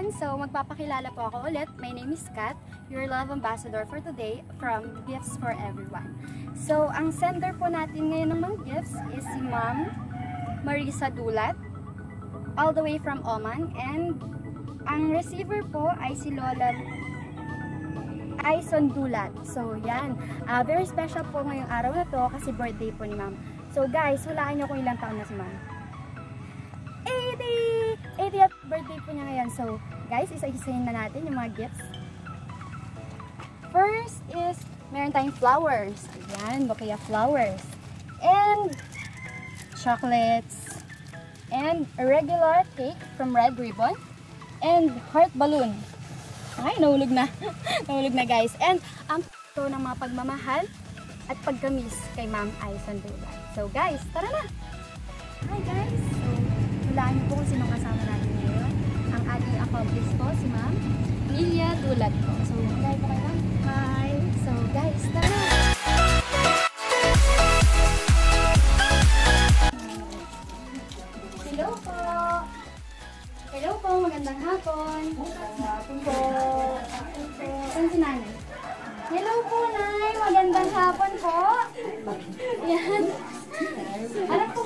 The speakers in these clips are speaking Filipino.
everyone! So, magpapakilala po ako ulit. My name is Kat, your love ambassador for today from Gifts for Everyone. So, ang sender po natin ngayon ng mga gifts is si Ma'am Marisa Dulat, all the way from Oman. And ang receiver po ay si Lola Dulat. So, yan. Very special po ngayong araw na to kasi birthday po ni Ma'am. So, guys, hulaan nyo kung ilang taon na si Ma'am. 80th birthday po niya ngayon. So, guys, isa-isahin na natin yung mga gifts. First is, meron tayong flowers. Ayan, bouquet of flowers. And chocolates. And a regular cake from Red Ribbon. And heart balloon. Ay, nahulog na. Nahulog na, guys. And ang ito ng mga pagmamahal at pagkamis kay Ma'am Dulat. So, guys, tara na! Hi, guys! So, hulaan niyo po kung sinong kasama natin ngayon. Ang ating accomplice po, si Ma'am Dulat po. So, hi po kayo. Hi! So, guys, tara na! Hello po! Hello po! Magandang hapon! Magandang hapon po! Saan si Nanay? Hello po, Nay! Magandang hapon po! Yan! Ano po?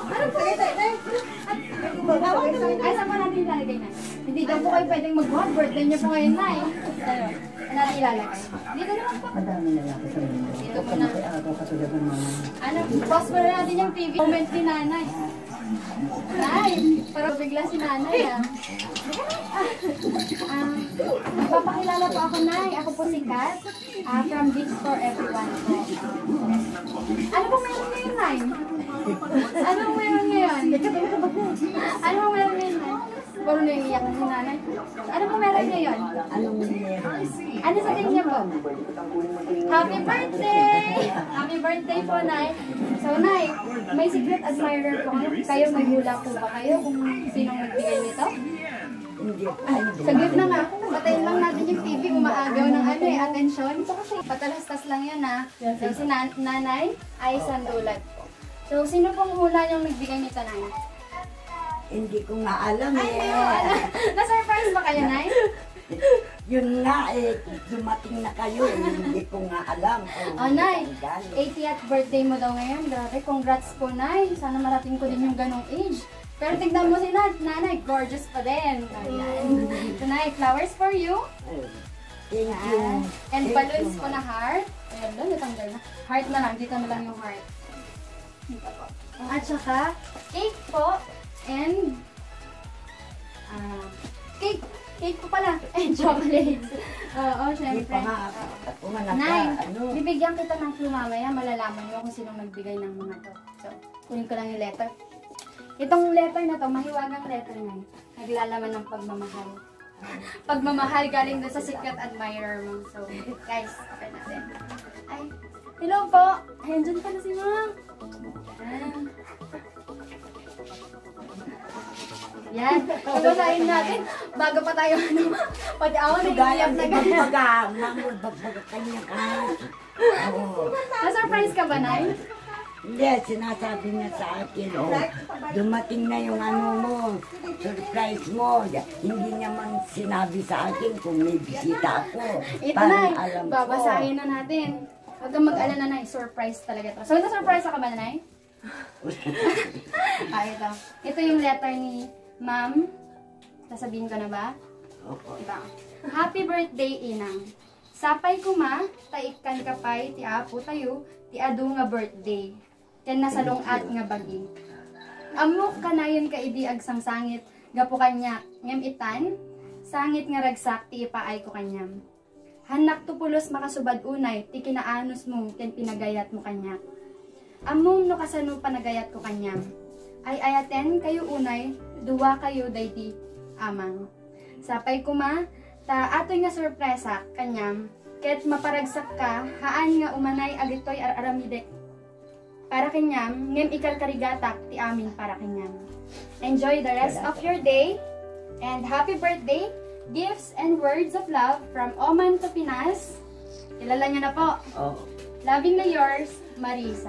Ay, saan po natin ilalagay, Nay? Hindi daw po kayo pwedeng mag-walk. Birthday niyo po ngayon, Nay. Ano natin ilalagay? Dito naman po. Madami na lang sa mundo. Dito po na. Ako katulad ng mga... Ano? Pause mo na natin yung TV. Comment ni Nanay. Nay! Parang bigla si Nanay, ah. Magpapakilala po ako, Nay. Ako po si Kat. From Gifts for Everyone po. Ano pong meron ngayon, Nay? Ano pong meron ngayon? Ano pong meron ngayon, Nay? Puro na yung iyak na si Nanay. Ano pong meron ngayon? Ano sa tingin po? Happy birthday! Happy birthday po, Nay. So, Nay, may secret admirer po kayo. May hula po ba kayo kung sinong nagbigay nito? Saglit na nga. Patayin lang natin yung TV. Umaagaw ng atensyon. Patalastas lang yan, ha. So, si Nanay ay Dulat po. So, sino pong hula yung nagbigay nito, Nay? Hindi ko nga alam eh. Na-surprise ba kayo, Nay? Yun nga eh, dumating na kayo, hindi ko nga alam. Oh, Nay, 80th birthday mo daw ngayon. Grabe, congrats po, Nay. Sana marating ko din yung ganong age. Pero tignan mo si Nanay, gorgeous pa din. So, Nay, flowers for you. Thank you. And balloons po na heart. Ayan doon, natanggal na. Heart na lang, dito na lang yung heart. Dito po. At saka, cake po. And, cake po pala. And chocolates. Oo, syempre. Nay, bibigyan kita ng clue mamaya. Malalaman mo kung sinong nagbigay ng mga to. So, kunin ko lang yung letter. Itong letter na to, mahiwagang letter na. Naglalaman ng pagmamahal. Pagmamahal galing doon sa secret admirer mo. So, guys, okay natin. Ay, hello po. Ayun, dyan pala si Ma'am. Yan, pagbasahin natin bago pa tayo pati ako nag-iiyak na ganyan. Na-surprise ka ba, Nay? Hindi, sinasabi niya sa akin, dumating na yung surprise mo. Hindi niya man sinabi sa akin kung may bisita ako. Ito, Nay, babasahin na natin. Huwag kang mag-alala, Nay, surprise talaga ito. So, na-surprise ka ba, Nay? Ito. Ito yung letter ni Ma'am, sasabihin ko na ba? Opo. Diba? Happy birthday, Inang. Sapay ko ma, taikan ka pa'y, ti apo tayo, ti adu nga birthday. Yan nasa lungat nga bagi. Amok ka na yun ka idi agsang sangit, gapo kanya, ngem itan, sangit nga ragsak, ti ipaay ko kanyam. Hanak to pulos makasubad unay, ti kinaanos mo, ken pinagayat mo kanya. Amom no kasano panagayat ko kanyam. Ay ayaten kayo unay, duwa kayo daydi amang. Sapay ko ma, ta atoy nga sorpresa kanyam, ket maparagsak ka, haan nga umanay agitoy aramidek. Para kanyam, ngem ikal karigatak ti amin para kanyam. Enjoy the rest of your day, and happy birthday, gifts and words of love from Oman to Pinas. Kilala niyo na po. Lovingly yours, Marisa.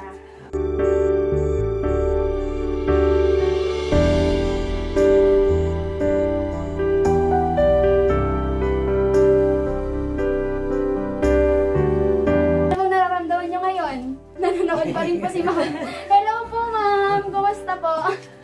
nanonood pa rin po si ma'am. Hello po ma'am, kumusta po?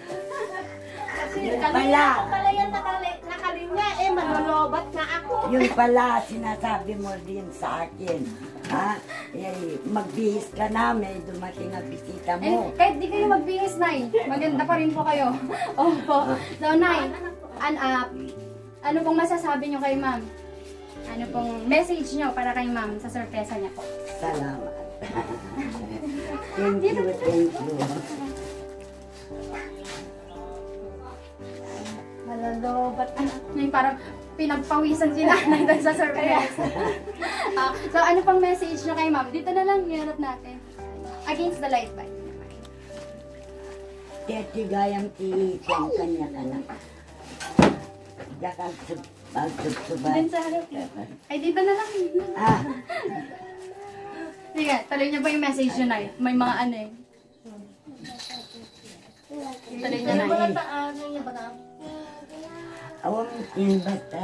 Yun pala. Pala yan nakalinya manolobat na ako. Yun pala, sinasabi mo din sa akin. Ha? Magbihis ka na, may dumating ang bisita mo. Kahit di kayo magbihis, Nay. Maganda pa rin po kayo. Opo. So, Nay, ano pong masasabi nyo kay ma'am? Ano pong message nyo para kay ma'am sa sorpresa niya po? Salamat. Thank you, thank you. Malalobat. Parang pinagpawisan si nanay doon sa surprise. So, ano pang message nyo kay ma'am? Dito na lang, iharap natin. Against the light ba? Tetigayang ti siyang kanya ka na. Diyan magsubsubay. Dito sa harap. Ay, dito na lang. Sige, tuloy niyo ba yung message nyo, Nay? May mga ano eh. Tuloy niyo, Nay. Awang basta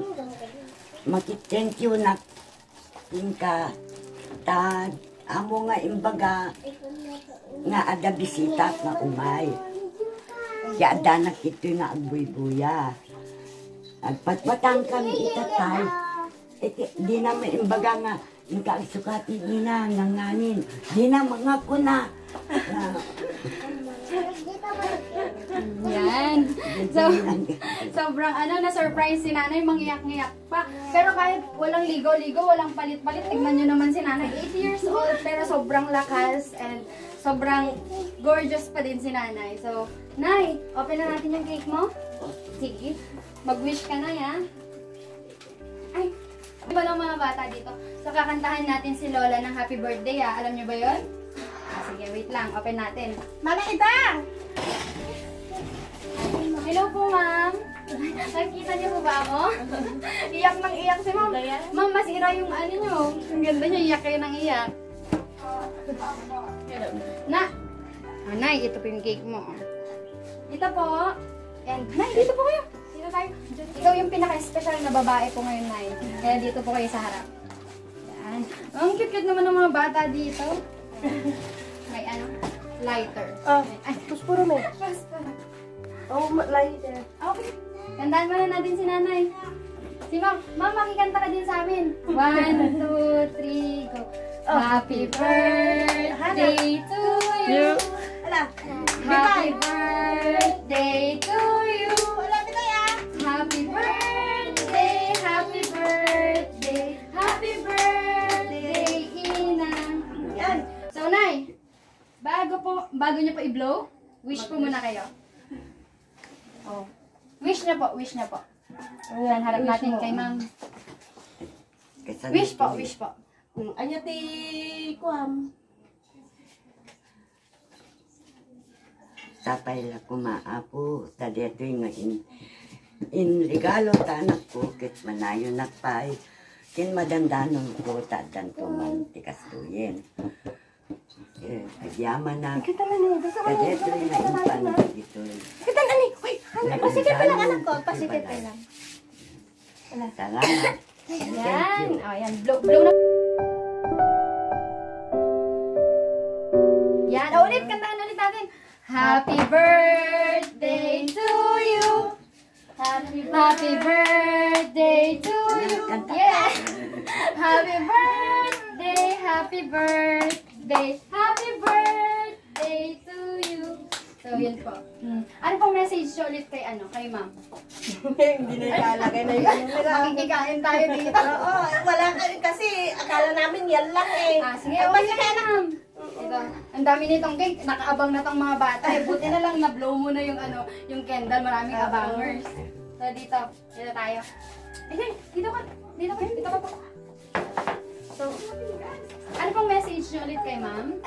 thank you na tingka ta amo nga imbaga nga ada bisita nga umay. Ya ada na kito nga agbuy-buya. Agpatpatang kami itatay. Di na may imbaga nga nagkaisukati di na nanganin. Di na mga kuna. Yan. So, sobrang na-surprise si nanay, mangiyak-ngiyak pa. Pero kahit walang ligo-ligo, walang palit-palit, tignan nyo naman si nanay. 80 years old, pero sobrang lakas and sobrang gorgeous pa din si nanay. So, Nay, open na natin yung cake mo. Sige. Mag-wish ka na, ya. Ay, iba lang mga bata dito. So, kakantahan natin si Lola ng happy birthday, ya. Alam nyo ba yun? Sige, wait lang. Open natin. Mana ita! Hello po, ma'am. Nakikita niyo po ba ako? Iyak nang iyak si ma'am. Ma'am, masira yung ano nyo. Ang ganda niya, iyak kayo nang iyak. Na! Nay, ito po yung cake mo. Ito po. And, Nay, dito po kayo. Dito tayo. Ikaw yung pinaka-special na babae po ngayon, Nay. Kaya dito po kayo sa harap. Yan. Ang cute-cute naman ng mga bata dito. May lighter. Ay, Puspuro mo. puspuro. Oh, lighter. Okay. Kantahan mo na natin si nanay. Si ma'am. Ma'am, makikanta ka din sa amin. 1, 2, 3, go. Happy birthday to you. Happy birthday to you. Happy birthday, happy birthday, happy birthday, Inang. Yan. So, Nay, bago niyo po i-blow, wish po muna kayo. Oh. Wish na po, wish na po. Ayan, harap natin kay ma'am. Wish po, wish po. Anya ti kuam. Tapay la kumaapo, tadi ito nga in regalo ta anak ko, kit manayo nakpay, kin madandanon ko, tadan tuman, tikas tuyen. Agyaman na, tadi ito nga impan dito. Kita na ni. Uy, pasikit pa lang anak ko, pasikit pa lang. Salamat. Yan. O, yan. Blow na. Yan. O, ulit. Kantaan ulit natin. Happy birthday to you. Happy birthday to you. Yeah. Happy birthday. Happy birthday. Happy birthday to you. So, yun po. Ano pong message ulit kay ma'am? Hindi na ikalagay na yun. Makikikain tayo dito. Oo, wala kasi akala namin yan lang eh. Sige, okay na ma'am. Ito, ang dami nitong cake. Nakaabang na tong mga bata. Buti na lang na-blow mo na yung candle. Maraming abangers. So, dito tayo. Ay, dito ka po. So, ano pong message nyo ulit kay ma'am?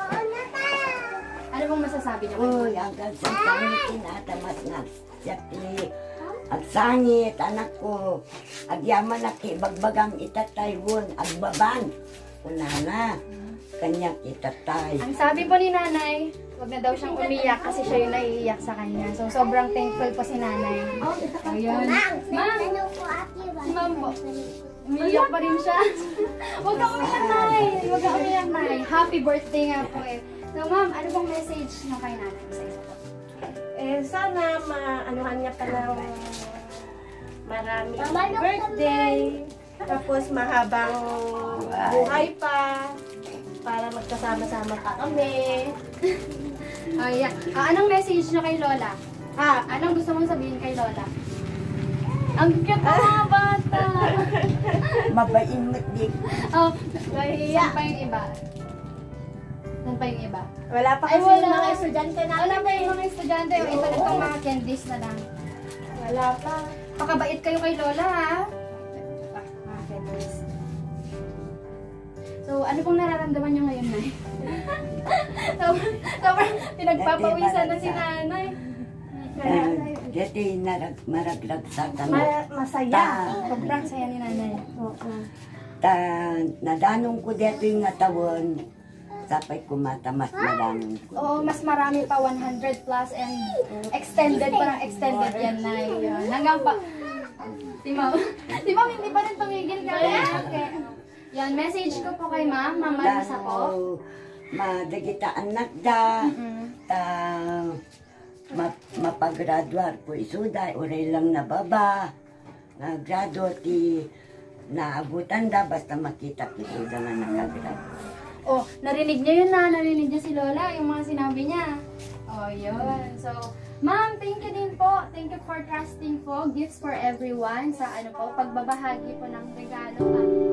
Ano pong masasabi niyo? Uy, hanggang sa sangit tinatamas na. Siyati, agsangit, anak ko. Agyaman na kibagbagang itataywon, agbaban. Una na. kanya kitatay. Ang sabi po ni nanay, wag na daw siyang umiyak kasi siya yung naiiyak sa kanya. So, sobrang thankful po si nanay. Ayun. Ma'am, si ma'am po. Umiiyak pa rin siya. Huwag ka umiyak, nay. Huwag ka umiyak, nay. Happy birthday nga po eh. So, ma'am, ano pong message nyo kay nanay sa isa po? Sana maanuhan niya pa ng maraming birthday. Tapos mahabang buhay pa. Para magkasama-sama pa kami. Ayan. Anong message nyo kay Lola? Anong gusto mong sabihin kay Lola? Ang cute ng mga bata. Mabain mo di. Oh, saan pa yung iba? Saan pa yung iba? Wala pa Ay, kasi wala. yung mga estudyante natin. Wala pa yung mga estudyante. Yung iba itong mga candies na lang. Wala pa. Pakabait kayo kay Lola, ha? Mga candies. So, ano pong nararamdaman nyo ngayon, Nay? Sobrang pinagpapawisan na si Nanay. Dati maraglag sa kami. Masaya. Sobrang saya ni Nanay. Nadanong ko dito yung tawon. Sapay kumatamas madanong ko. Oo, mas marami pa, 100 plus and extended, parang extended yan, Nay. Yun. Hanggang pa, si Ma'am, hindi pa rin tumigil ka. Okay. Yan, message ko po kay Ma'am, Ma'am Marisa po. Madagita anak da, mapagraduar po isuda, uray lang na baba, nagrado ti naabutan da, basta makita isuda nga nakagrado. Oh, narinig niyo yun na, narinig niyo si Lola, yung mga sinabi niya. Oh, yun. So, Ma'am, thank you din po. Thank you for trusting po. Gifts for everyone sa ano po, pagbabahagi po ng regalo.